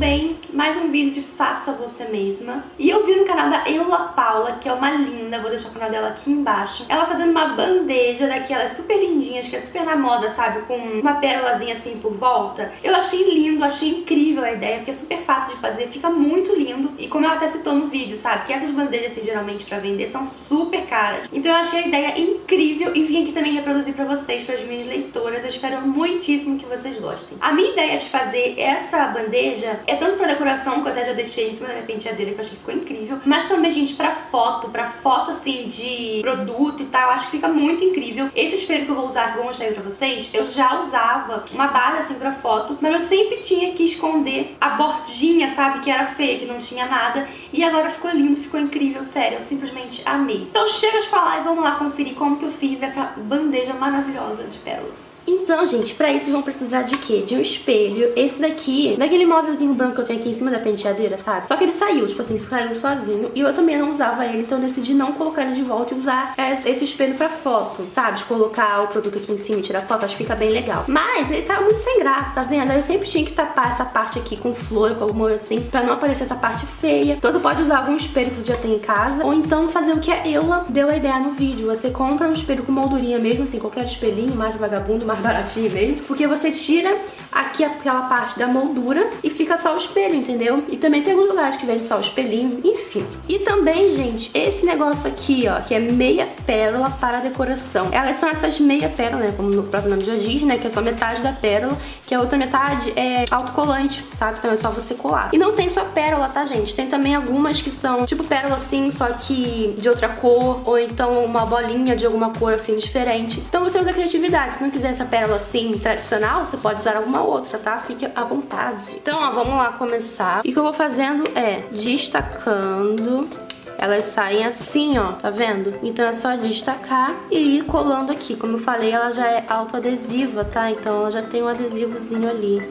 bem? Mais um vídeo de Faça Você Mesma. E eu vi no canal da Eula Paula, que é uma linda, vou deixar o canal dela aqui embaixo, ela fazendo uma bandeja daquelas super lindinhas, que é super na moda, sabe? Com uma pérolazinha assim por volta. Eu achei lindo, achei incrível a ideia, porque é super fácil de fazer, fica muito lindo. E como ela até citou no vídeo, sabe? Que essas bandejas, assim, geralmente pra vender, são super caras. Então eu achei a ideia incrível e vim aqui também reproduzir pra vocês, para as minhas leitoras. Eu espero muitíssimo que vocês gostem. A minha ideia de fazer essa bandeja é tanto pra decoração, que eu até já deixei em cima da minha penteadeira, que eu achei que ficou incrível, mas também, gente, pra foto assim de produto e tal, eu acho que fica muito incrível. Esse espelho que eu vou usar, que eu vou mostrar aí pra vocês, eu já usava uma base assim pra foto, mas eu sempre tinha que esconder a bordinha, sabe, que era feia, que não tinha nada, e agora ficou lindo, ficou incrível, sério, eu simplesmente amei. Então chega de falar e vamos lá conferir como que eu fiz essa bandeja maravilhosa de pérolas. Então, gente, pra isso vão precisar de quê? De um espelho. Esse daqui, daquele móvelzinho branco que eu tenho aqui em cima da penteadeira, sabe? Só que ele saiu, tipo assim, saiu sozinho. E eu também não usava ele, então eu decidi não colocar ele de volta e usar esse espelho pra foto, sabe? De colocar o produto aqui em cima e tirar foto, acho que fica bem legal. Mas ele tá muito sem graça, tá vendo? Aí eu sempre tinha que tapar essa parte aqui com flor, com alguma coisa assim, pra não aparecer essa parte feia. Então você pode usar algum espelho que você já tem em casa, ou então fazer o que a Eula deu a ideia no vídeo. Você compra um espelho com moldurinha mesmo, assim, qualquer espelhinho, mais vagabundo, mais baratinho mesmo, porque você tira aqui aquela parte da moldura e fica só o espelho, entendeu? E também tem alguns lugares que vende só o espelhinho, enfim. E também, gente, esse negócio aqui, ó, que é meia pérola para decoração. Elas são essas meia pérola, né, como o próprio nome já diz, né, que é só metade da pérola, que a outra metade é autocolante, sabe? Então é só você colar. E não tem só pérola, tá, gente? Tem também algumas que são tipo pérola assim, só que de outra cor, ou então uma bolinha de alguma cor assim diferente. Então você usa a criatividade. Se não quiser essa pérola assim tradicional, você pode usar alguma outra, tá? Fique à vontade. Então, ó, vamos lá começar. E o que eu vou fazendo é destacando. Elas saem assim, ó, tá vendo? Então é só destacar e ir colando aqui. Como eu falei, ela já é autoadesiva, tá? Então ela já tem um adesivozinho ali.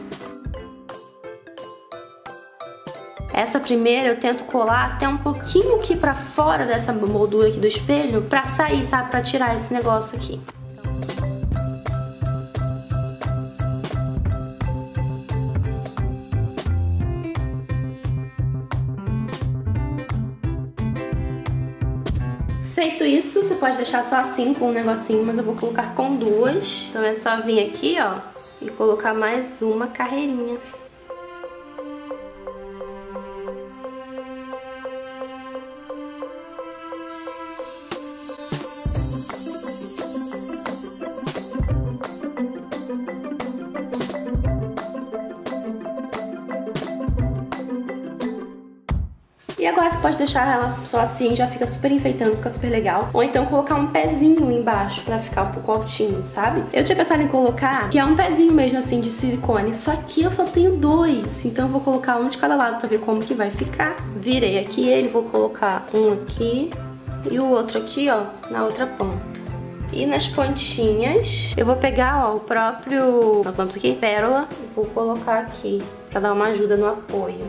Essa primeira eu tento colar até um pouquinho aqui pra fora dessa moldura aqui do espelho, pra sair, sabe? Pra tirar esse negócio aqui. Feito isso, você pode deixar só assim com um negocinho, mas eu vou colocar com duas. Então é só vir aqui, ó, e colocar mais uma carreirinha. E agora você pode deixar ela só assim, já fica super enfeitando, fica super legal. Ou então colocar um pezinho embaixo pra ficar um pouco altinho, sabe? Eu tinha pensado em colocar, que é um pezinho mesmo assim de silicone, só que eu só tenho dois. Então eu vou colocar um de cada lado pra ver como que vai ficar. Virei aqui ele, vou colocar um aqui e o outro aqui, ó, na outra ponta. E nas pontinhas, eu vou pegar, ó, o próprio, quanto aqui, pérola, e vou colocar aqui, pra dar uma ajuda no apoio.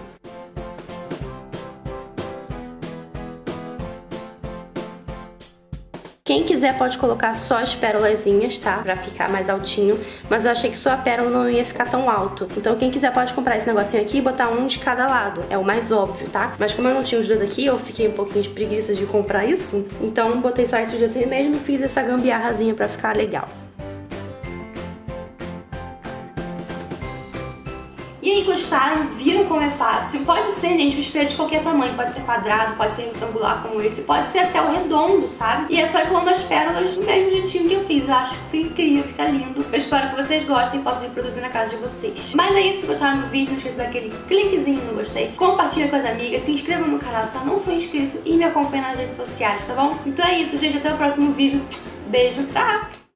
Quem quiser pode colocar só as pérolazinhas, tá? Pra ficar mais altinho. Mas eu achei que só a pérola não ia ficar tão alto. Então quem quiser pode comprar esse negocinho aqui e botar um de cada lado. É o mais óbvio, tá? Mas como eu não tinha os dois aqui, eu fiquei um pouquinho de preguiça de comprar isso. Então botei só esses dois mesmo e fiz essa gambiarrazinha pra ficar legal. E aí, gostaram? Viram como é fácil? Pode ser, gente, um espelho de qualquer tamanho. Pode ser quadrado, pode ser retangular como esse, pode ser até o redondo, sabe? E é só ir colando as pérolas do mesmo jeitinho que eu fiz. Eu acho que fica incrível, fica lindo. Eu espero que vocês gostem e possam reproduzir na casa de vocês. Mas é isso, se gostaram do vídeo, não esqueça daquele cliquezinho no gostei. Compartilha com as amigas, se inscreva no canal se não for inscrito e me acompanhe nas redes sociais, tá bom? Então é isso, gente. Até o próximo vídeo. Beijo, tá?